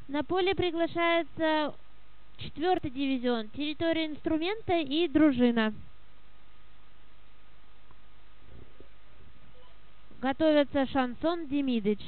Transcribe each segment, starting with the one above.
На поле приглашается 4-й дивизион, территория инструмента и дружина. Готовятся Шансон, Демидыч.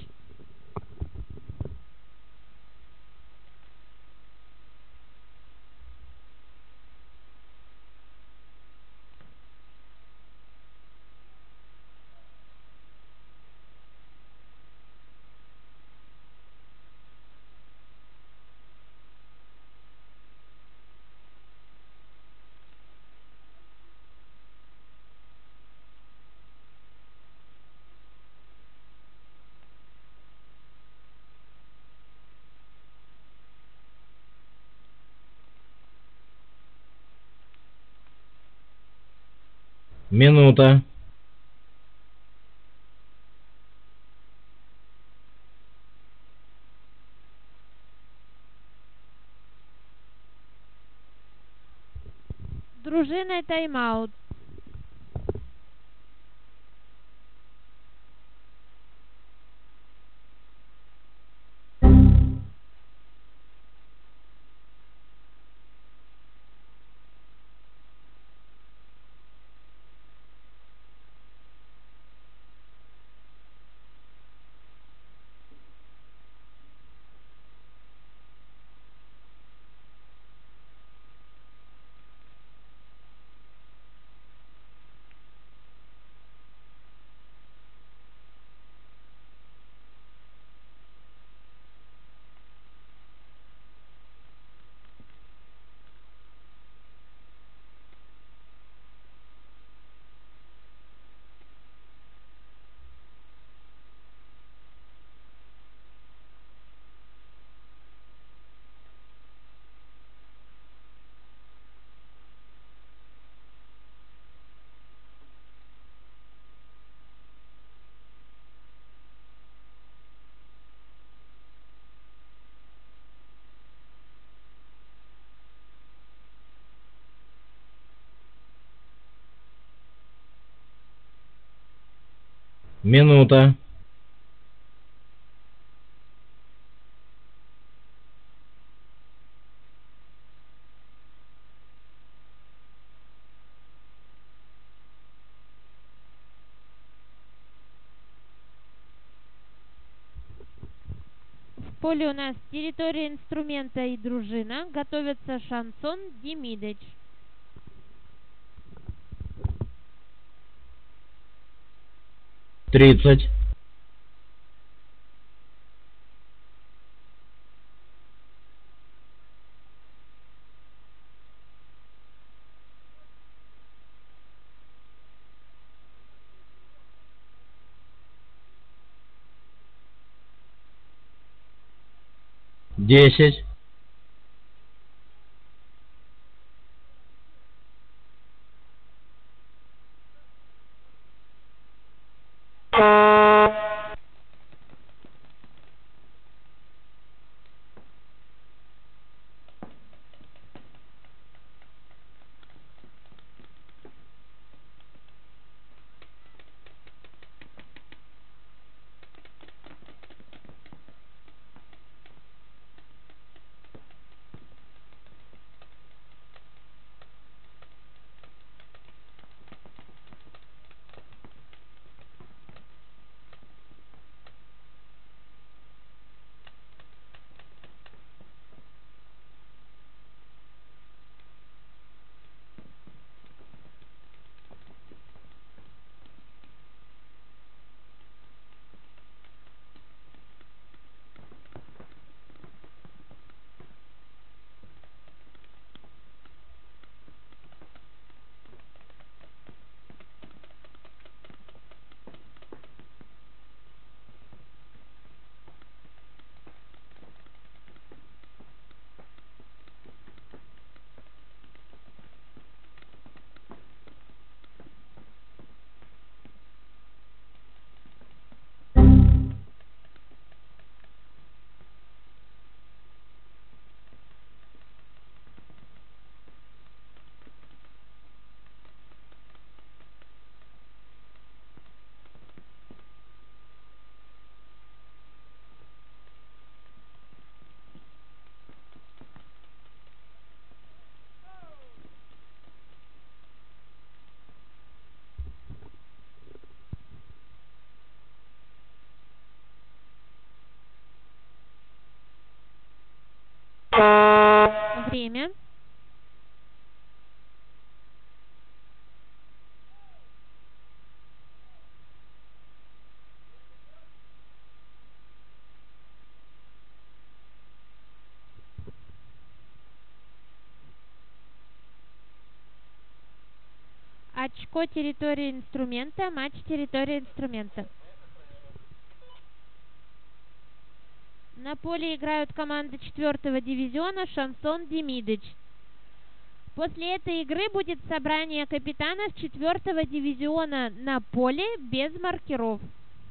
Минута. Дружина, тайм-аут. Минута. В поле у нас территория инструмента и дружина. Готовятся Шансон, Демидыч. 30. 10. Время. Очко территории инструмента, матч территории инструмента. На поле играют команды 4-го дивизиона Шансон Демидыч. После этой игры будет собрание капитанов 4-го дивизиона на поле без маркеров.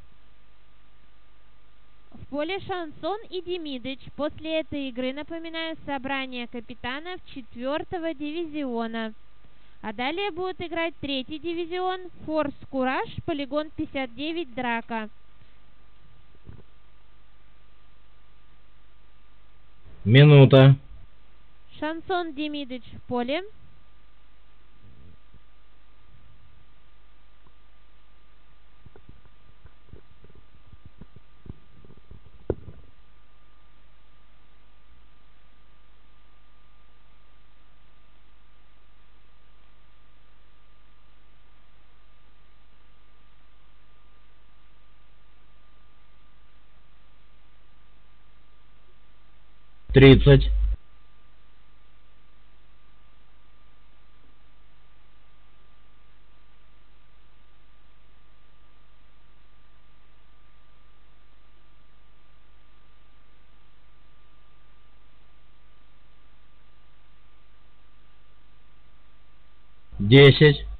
В поле Шансон и Демидыч. После этой игры, напоминаю, собрание капитанов 4-го дивизиона. А далее будет играть 3-й дивизион, Форс Кураж, полигон 59, драка. Минута. Шансон Демидыч в поле. Тридцать. Десять.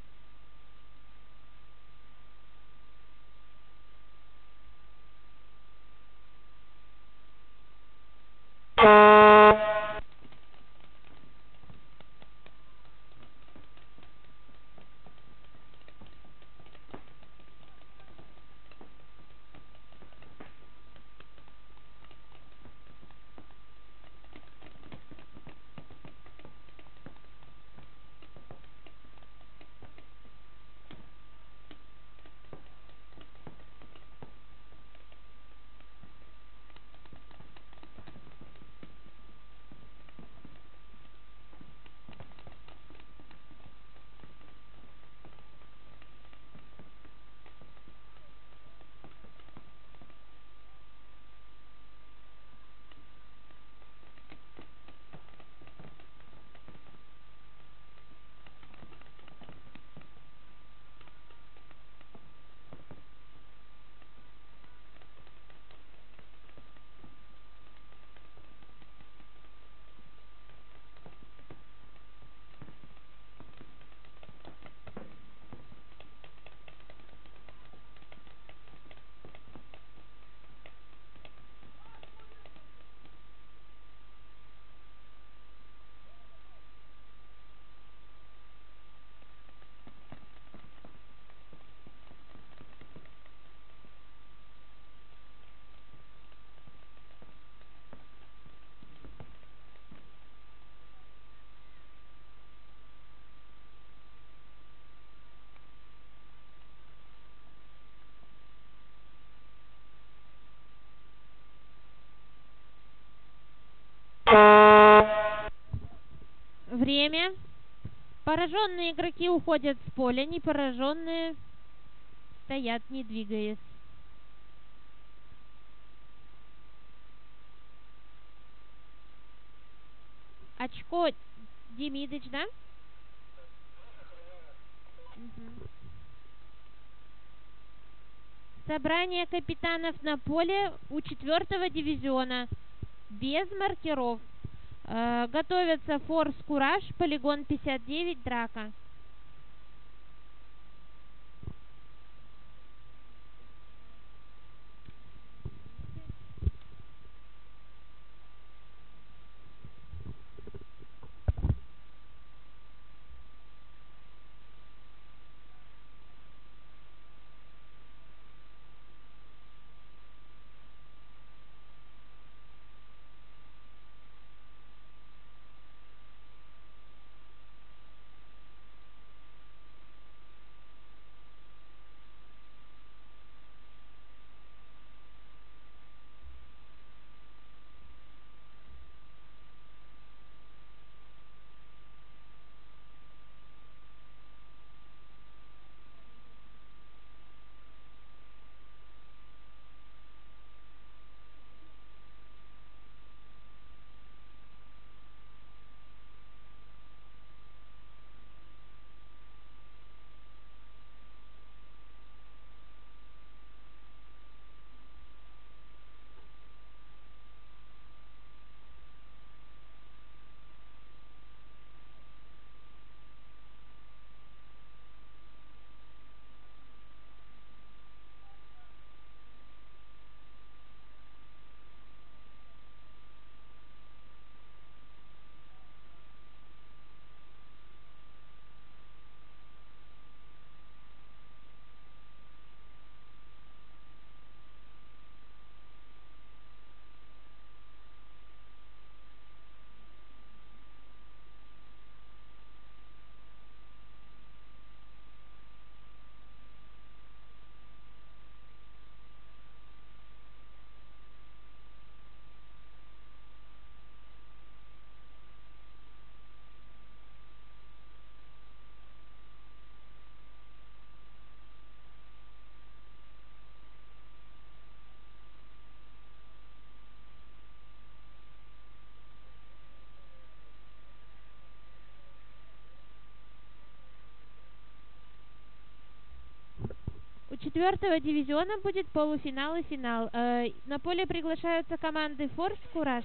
Время. Пораженные игроки уходят с поля, не пораженные стоят, не двигаясь. Очко Демидыч, да? Угу. Собрание капитанов на поле у 4-го дивизиона без маркеров. Готовятся Форс Кураж, полигон 59, драка. четвертого дивизиона будет полуфинал и финал. На поле приглашаются команды Форс, Кураж.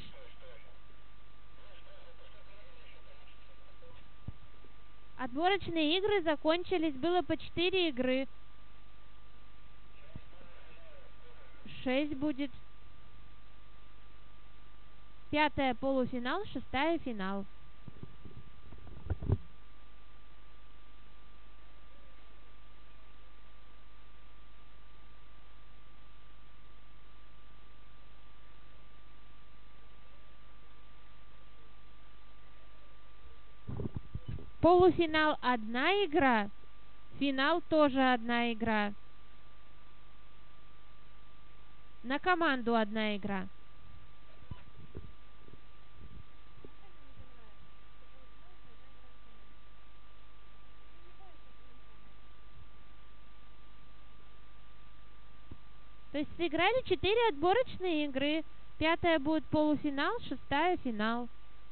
Отборочные игры закончились, было по 4 игры. 6 будет. 5-я полуфинал, 6-я финал. Полуфинал одна игра, финал тоже одна игра. На команду одна игра. То есть сыграли 4 отборочные игры. 5-я будет полуфинал, 6-я финал.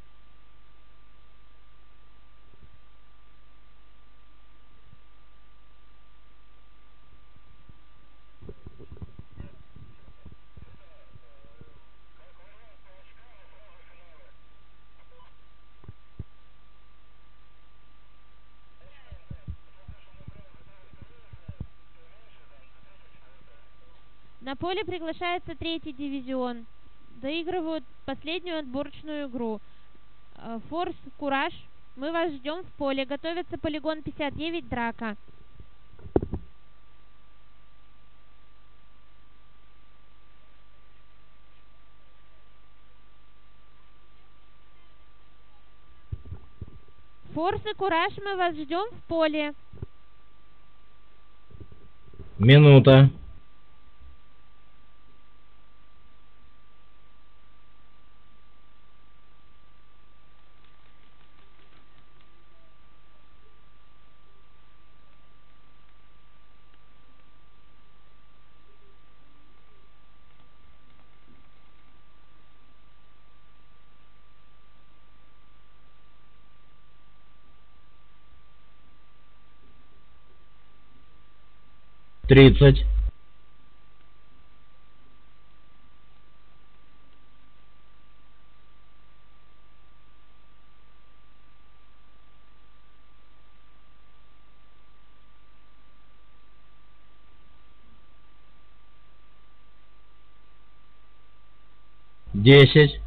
На поле приглашается 3-й дивизион. Доигрывают последнюю отборочную игру. Форс, Кураж, мы вас ждем в поле. Готовится полигон 59, драка. Форс и Кураж, мы вас ждем в поле. Минута. Тридцать. Десять.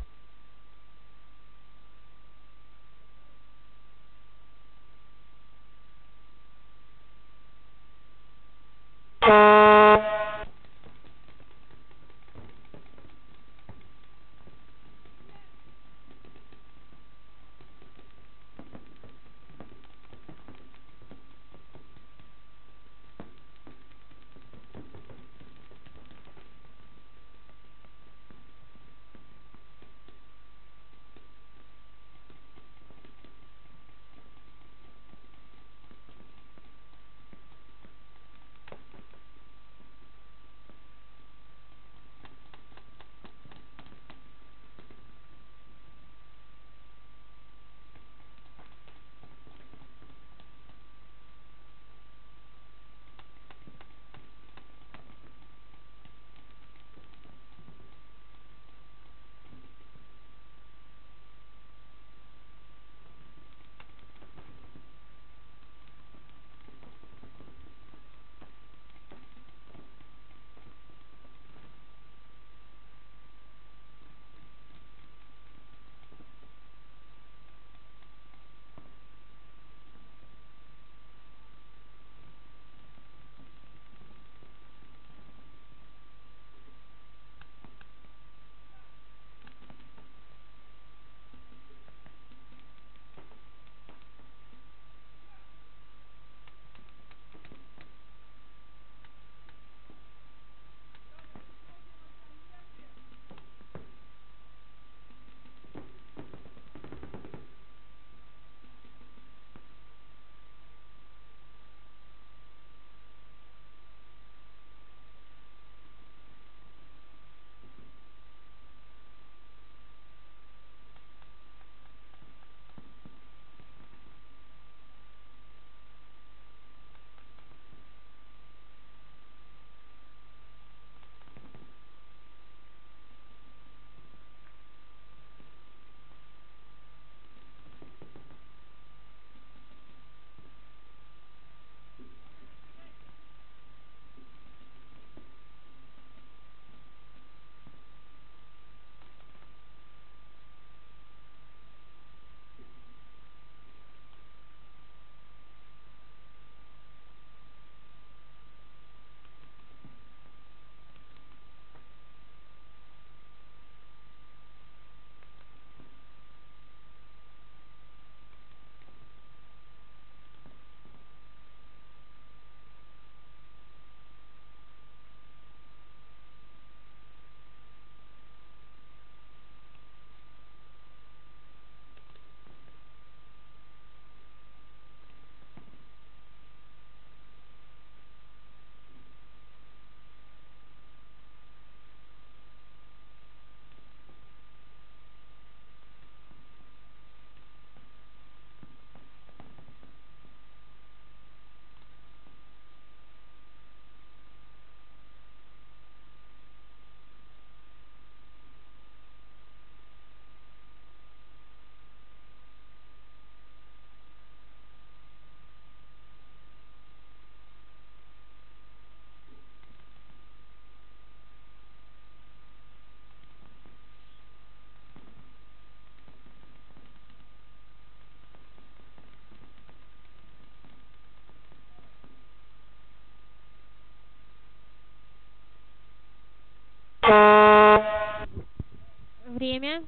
Время.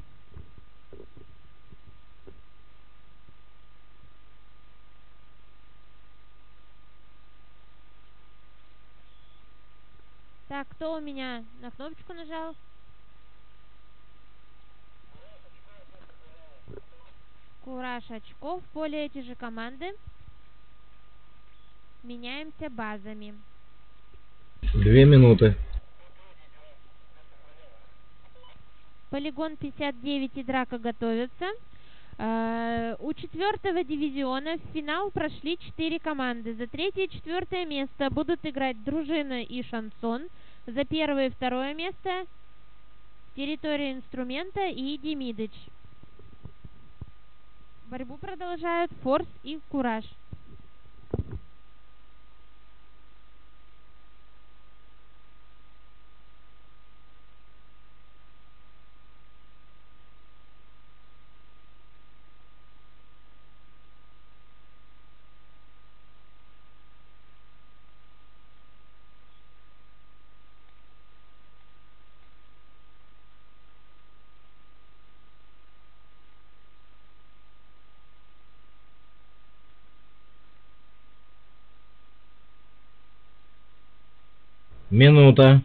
Так, кто у меня на кнопочку нажал? Кураж очков. В поле эти же команды. Меняемся базами. 2 минуты. Полигон 59 и драка готовятся. У 4-го дивизиона в финал прошли 4 команды. За 3-е и 4-е место будут играть Дружина и Шансон. За 1-е и 2-е место Территория инструмента и Демидыч. Борьбу продолжают Форс и Кураж. Минута.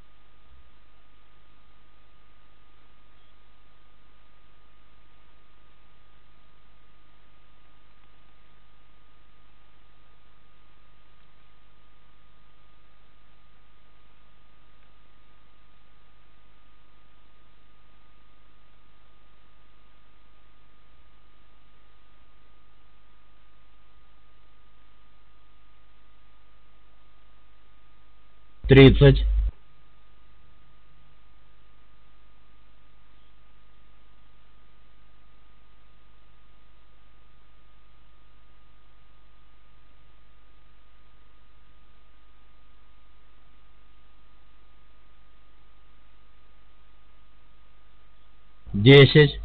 Тридцать. Десять.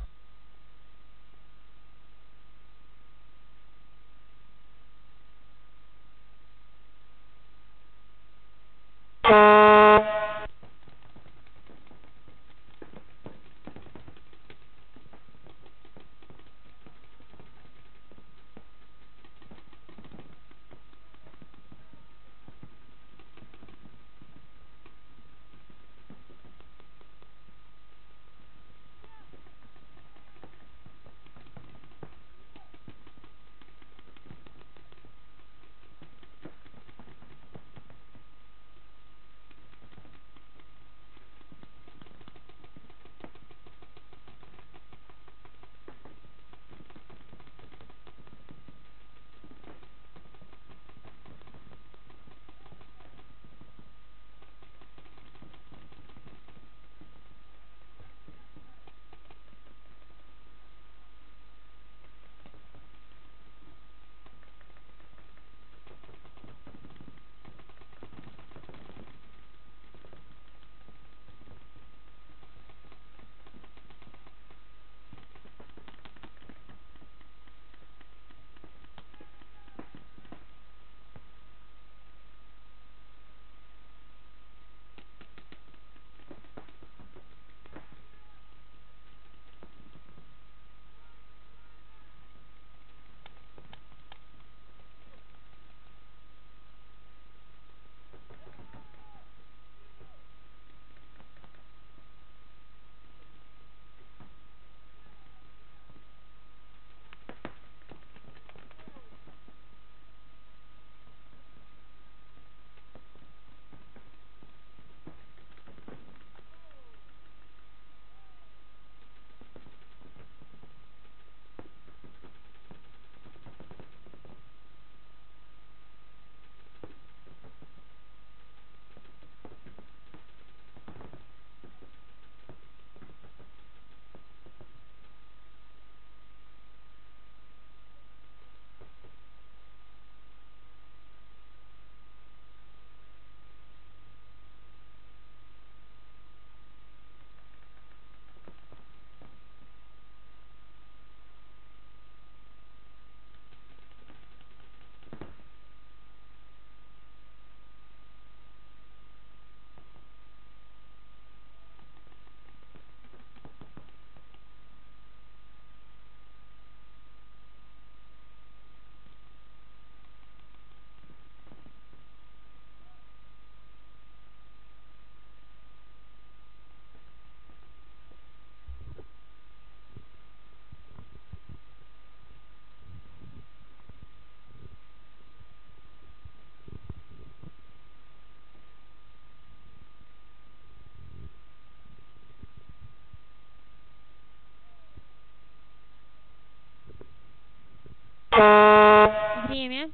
Время.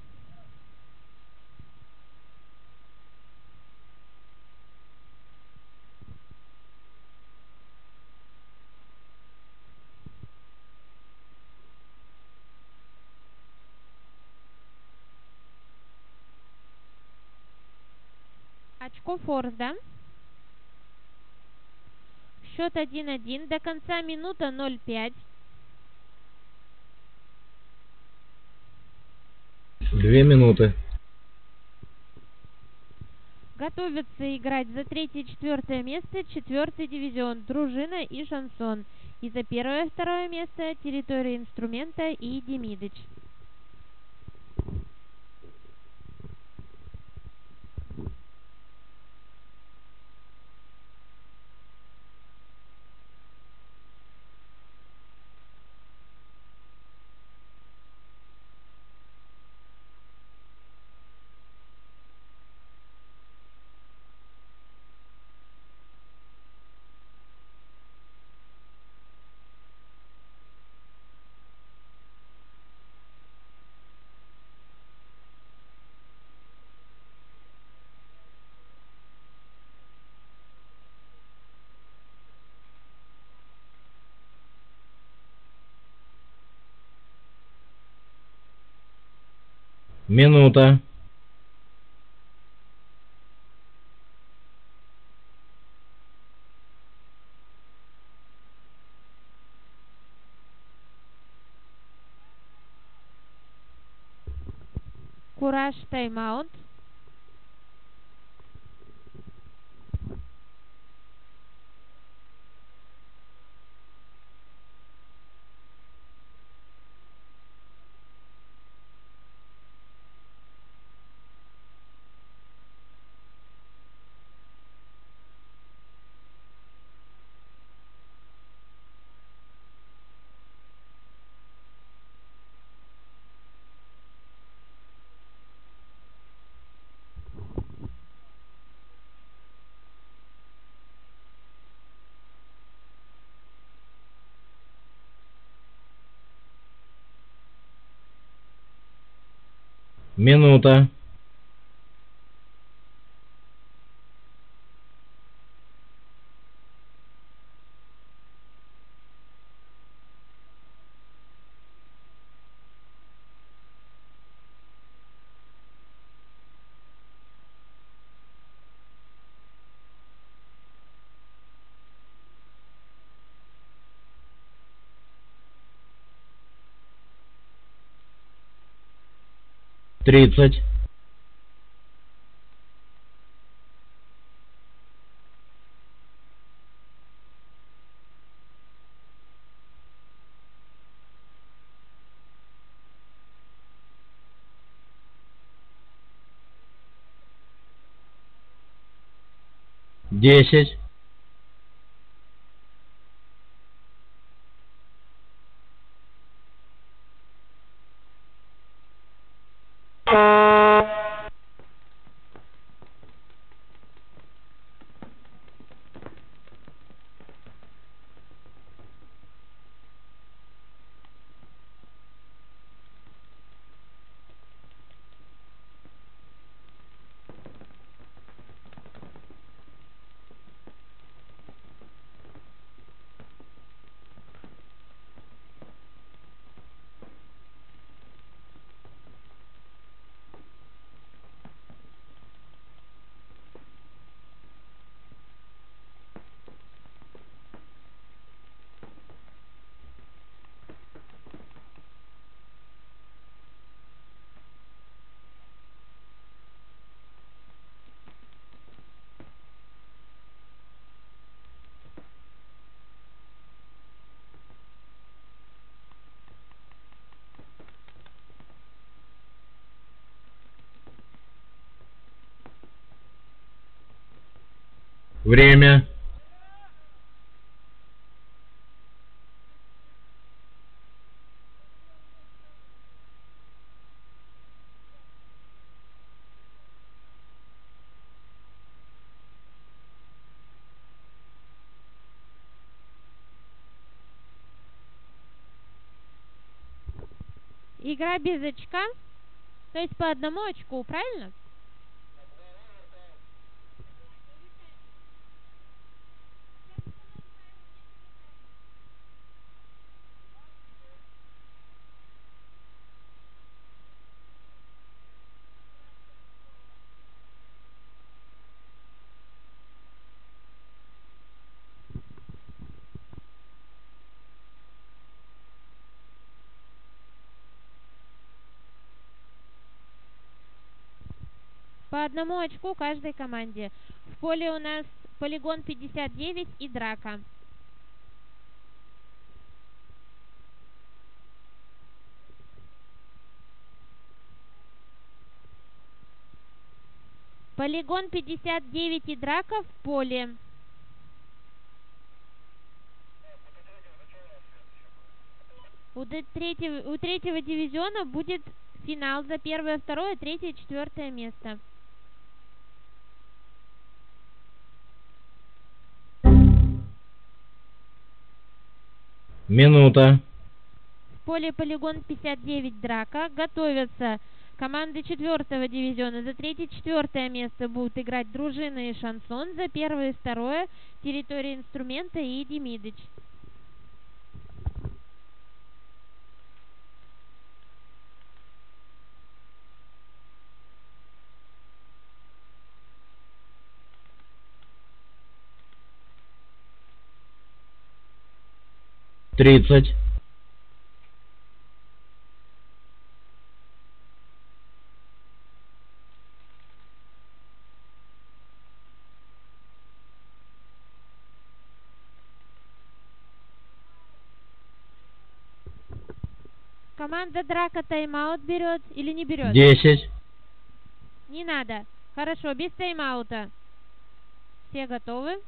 Очко форс, да? Счет 1-1. До конца минута 0,5. 2 минуты. Готовятся играть за 3-4 место 4-й дивизион Дружина и Шансон. И за 1-2 место Территория инструмента и Демидыч. Минута. Кураж, тайм-аут. Минута. Тридцать. Десять. Время. игра без очка, то есть по одному очку, правильно? По одному очку каждой команде. В поле у нас полигон 59 и драка. Полигон 59 и драка в поле. У третьего дивизиона будет финал за первое, второе, третье, четвертое место. Минута. В поле полигон 59 драка. Готовятся команды четвертого дивизиона. За третье, четвертое место будут играть дружина и шансон. За первое и второе территория инструмента и Демидыч. Тридцать. Команда драка тайм-аут берет или не берет? 10. Не надо. Хорошо, без тайм-аута. Все готовы?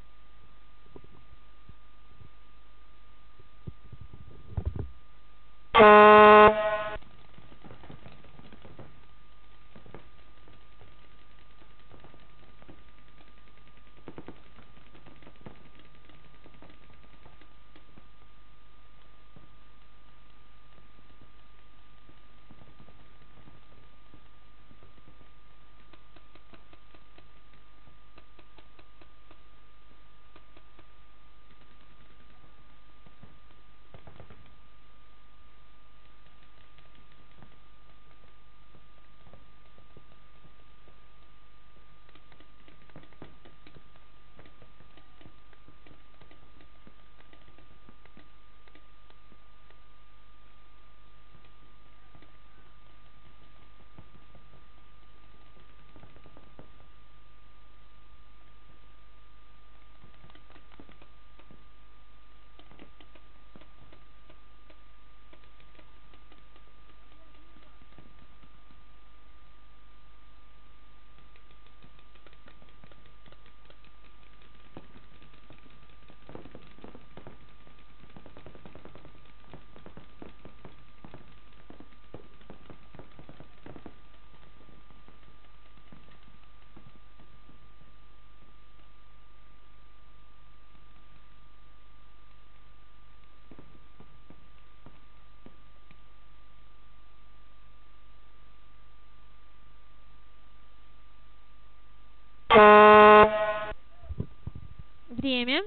Время.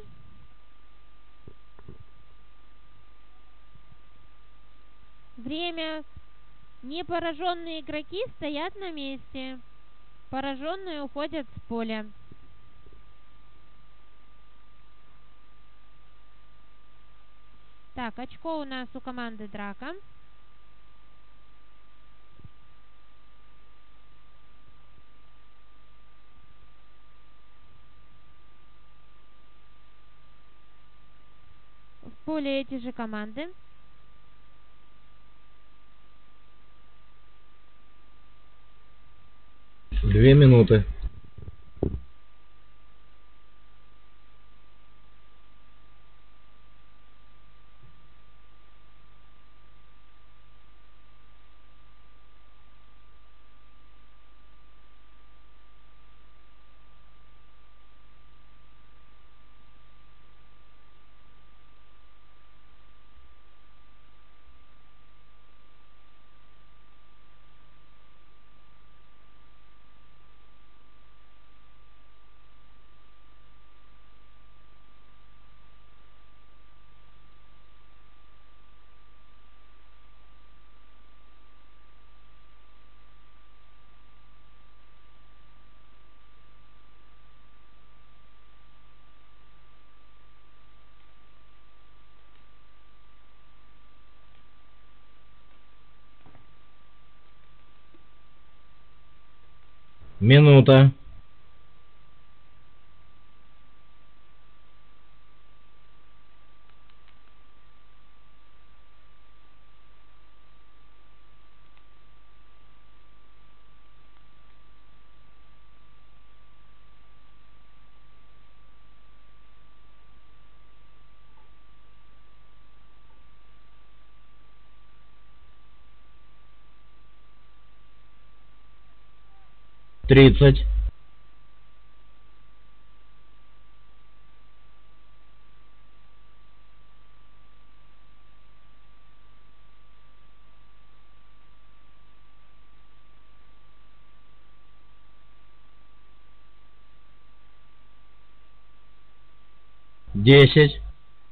Время. Непораженные игроки стоят на месте. Пораженные уходят с поля. Так, очко у нас у команды драка. В поле эти же команды. Две минуты. Минута. Тридцать. Десять.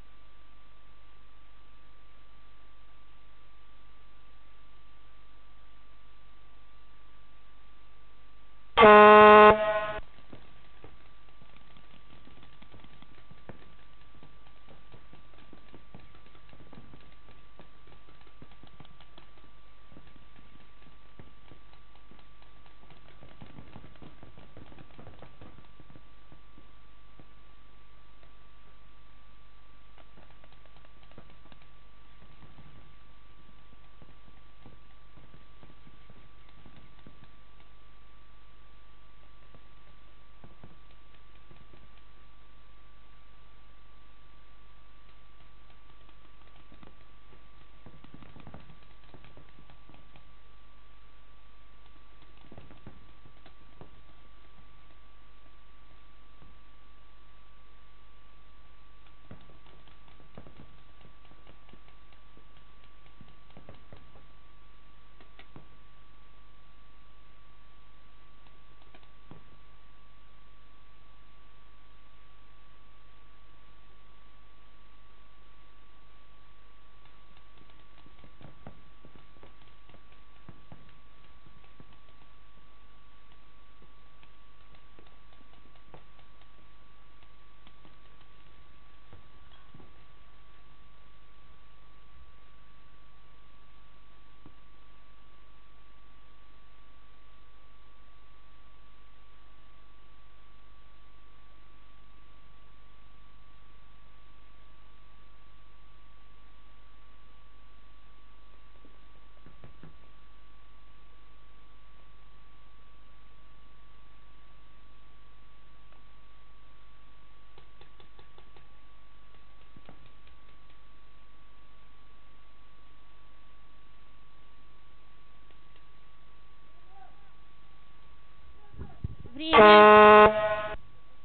Время.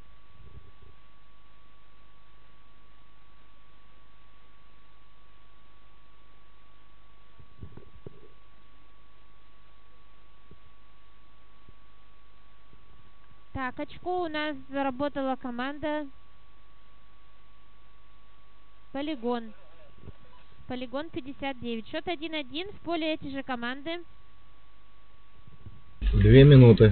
Так, очко у нас заработала команда Полигон. Полигон 59. Счет 1-1. В поле эти же команды. 2 минуты.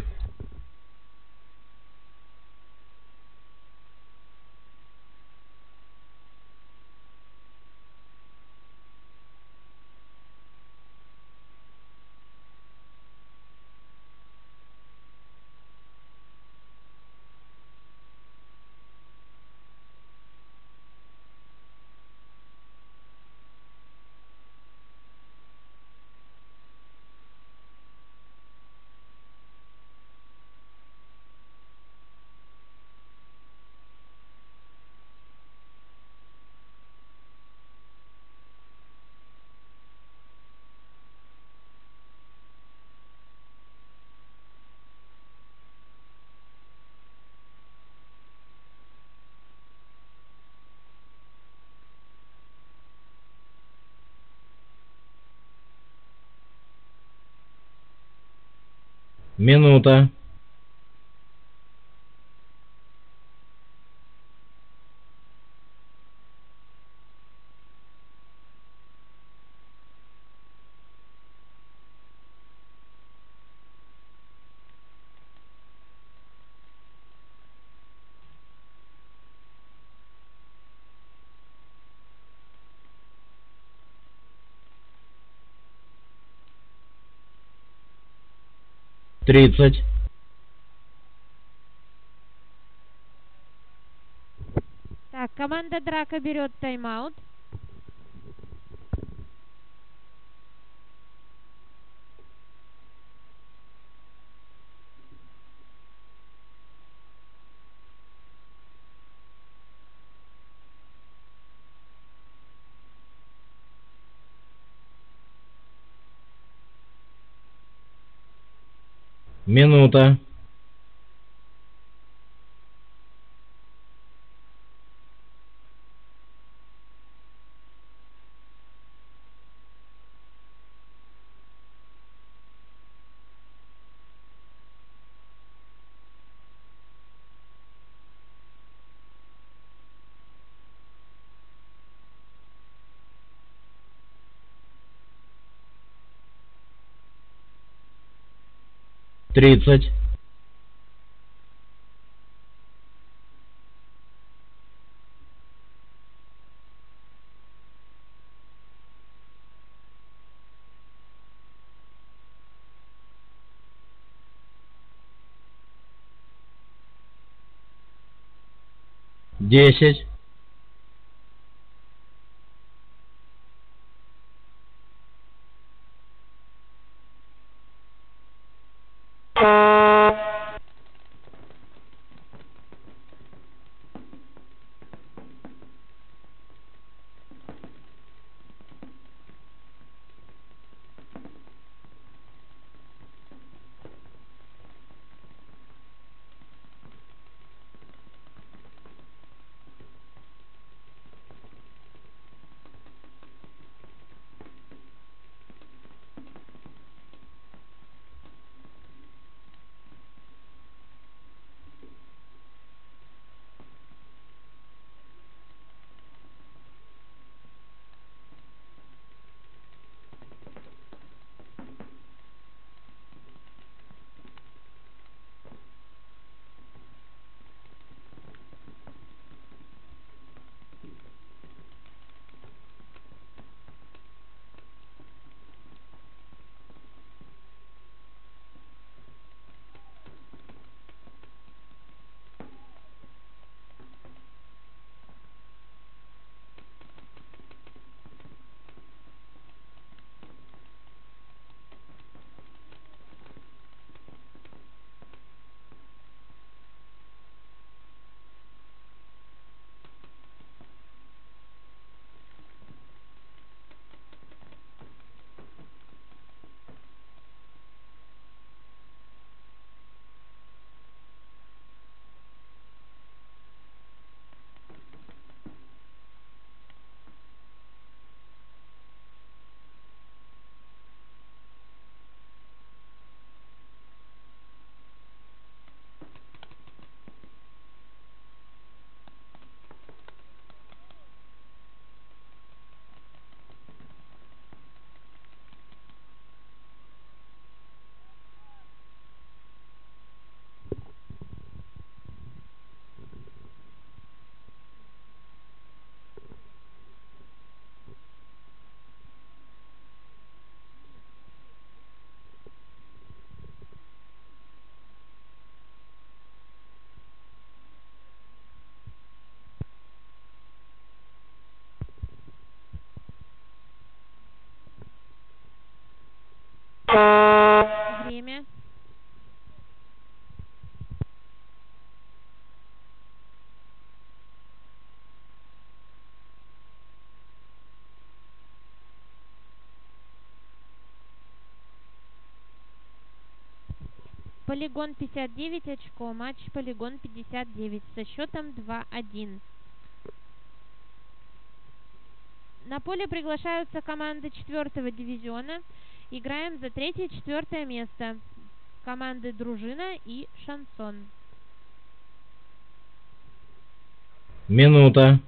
Минута. 30. Команда Драка берет тайм-аут. Минута. Тридцать. Десять. Время. Полигон 59 очко. Матч Полигон 59 со счетом 2-1. На поле приглашаются команды 4-го дивизиона. Играем за 3-е и 4-е место. Команды Дружина и Шансон. Минута.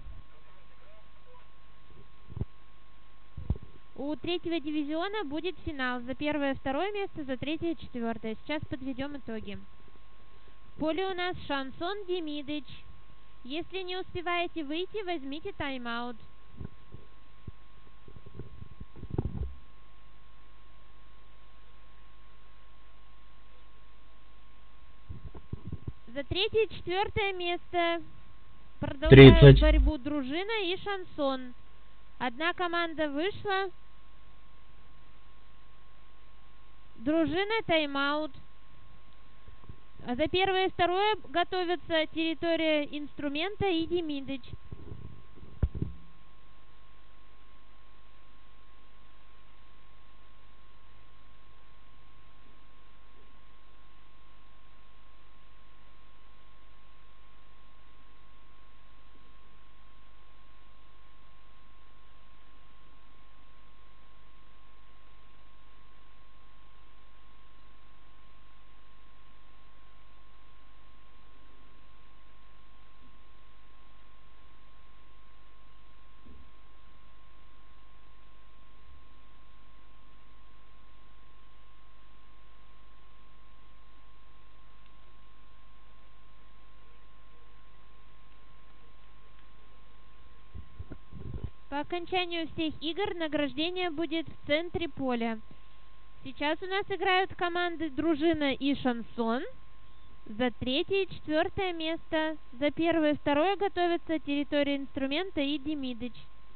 У 3-го дивизиона будет финал за 1-е и 2-е место, за 3-е и 4-е. Сейчас подведем итоги. В поле у нас Шансон Демидыч. Если не успеваете выйти, возьмите тайм-аут. За 3-е и 4-е место Продолжают 30. борьбу дружина и шансон. Одна команда вышла. Дружина тайм-аут. А за первое и второе готовятся территория инструмента и Демидыч. По окончанию всех игр награждение будет в центре поля. Сейчас у нас играют команды дружина и шансон за третье и четвертое место. За первое и второе готовятся территория инструмента и Демидыч.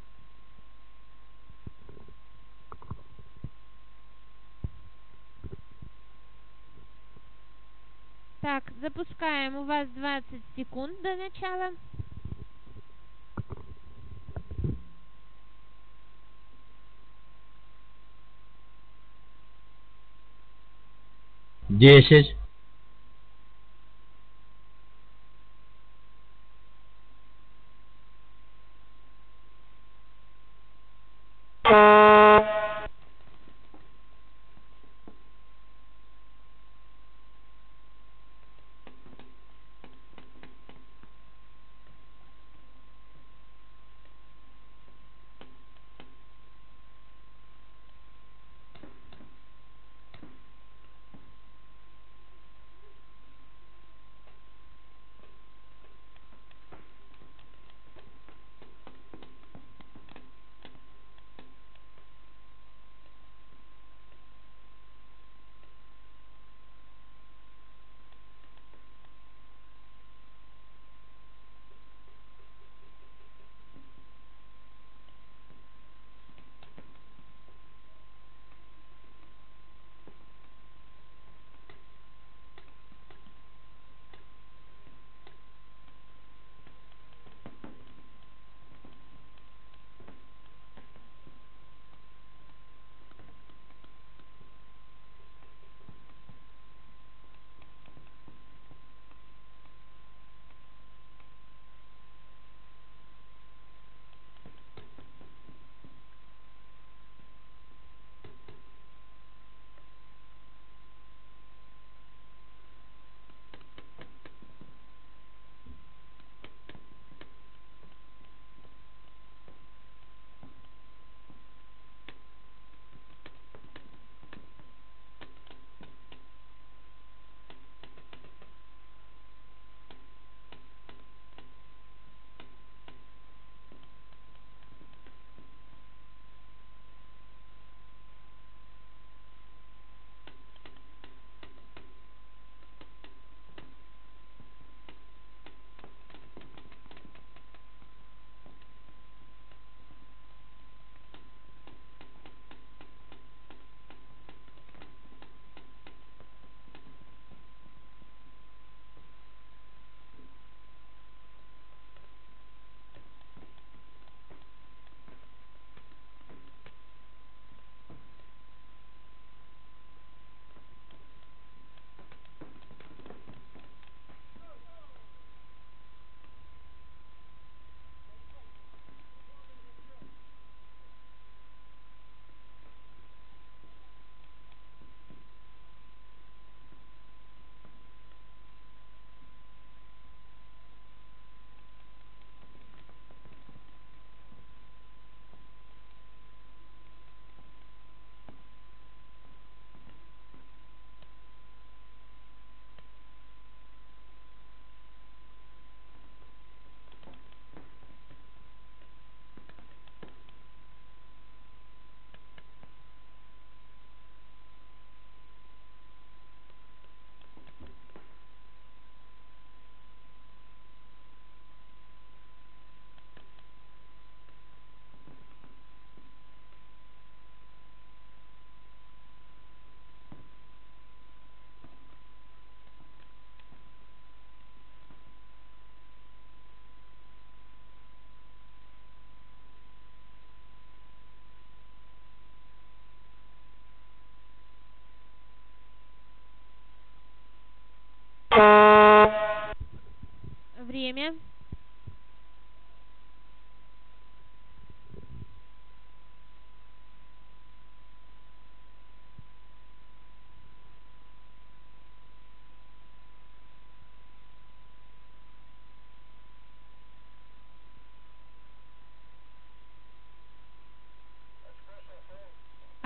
Так, запускаем. У вас 20 секунд до начала. 10.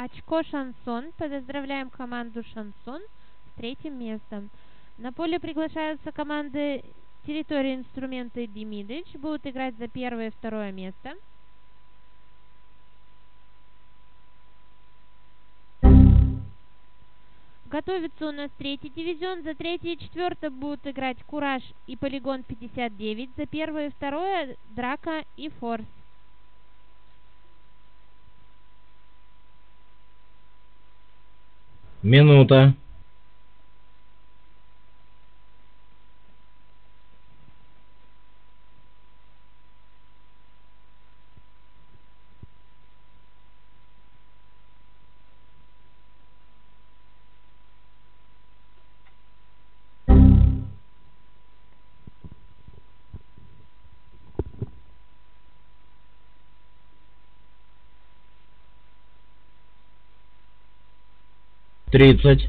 очко Шансон. Поздравляем команду Шансон с 3-м местом. На поле приглашаются команды Территория инструмента и Демидыч. Будут играть за 1-е и 2-е место. Готовится у нас 3-й дивизион. За 3-е и 4-е будут играть Кураж и Полигон 59. За 1-е и 2-е Драка и Форс. Минута. Тридцать.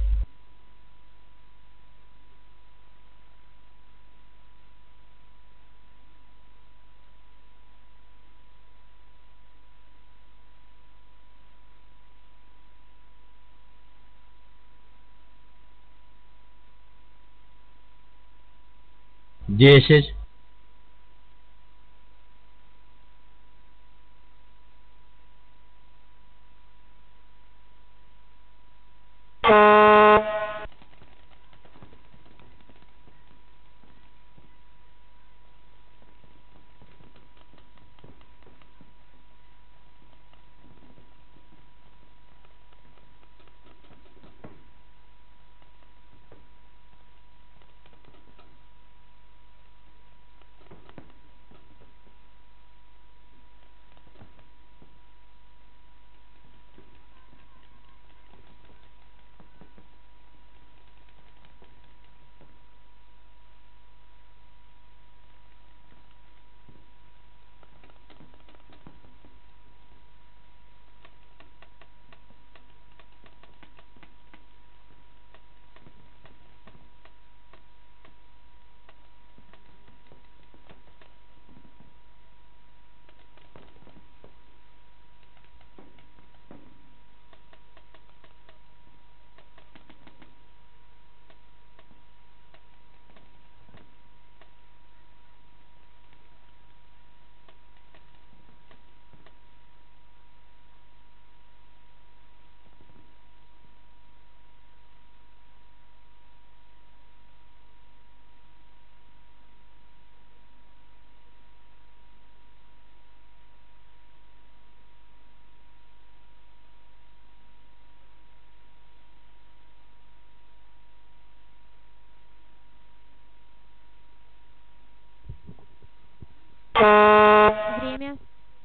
Десять. Время.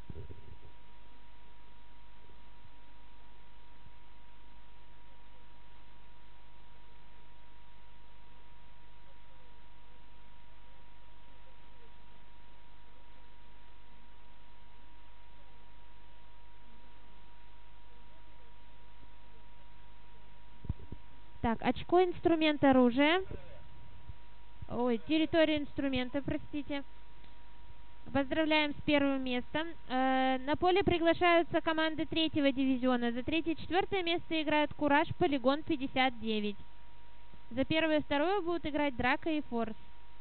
Так, очко инструмент оружия. Ой, территория инструмента, простите. Поздравляем с 1-м местом. На поле приглашаются команды 3-го дивизиона. За 3-е и 4-е место играют Кураж, Полигон 59. За 1-е и 2-е будут играть Драка и Форс.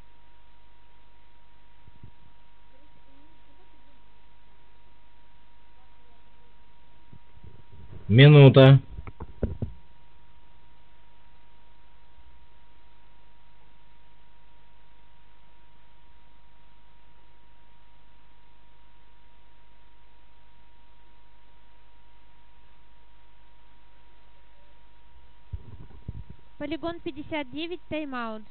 Минута. Полигон 59, тайм-аут.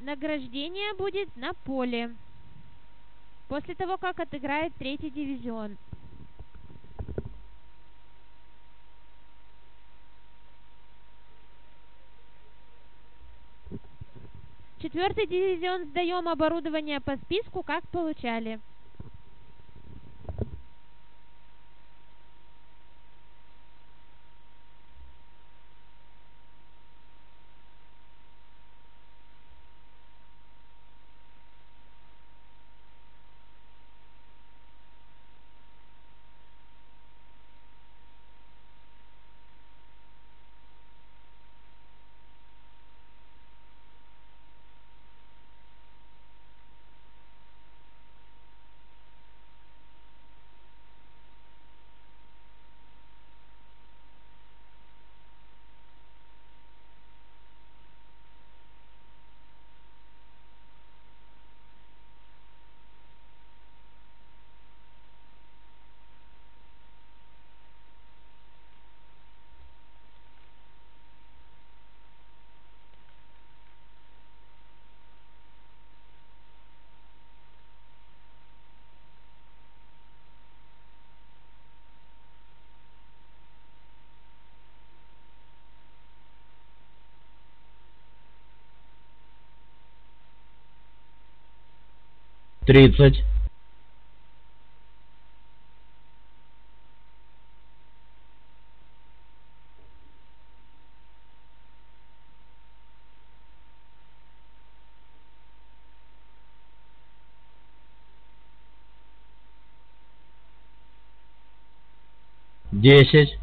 награждение будет на поле. После того, как отыграет третий дивизион. Четвертый дивизион сдаем оборудование по списку, как получали. тридцать, 10,